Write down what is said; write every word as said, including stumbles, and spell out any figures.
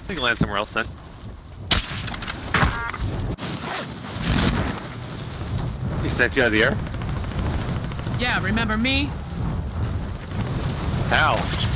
We can land somewhere else then. He sent you out of the air? Yeah, remember me? How?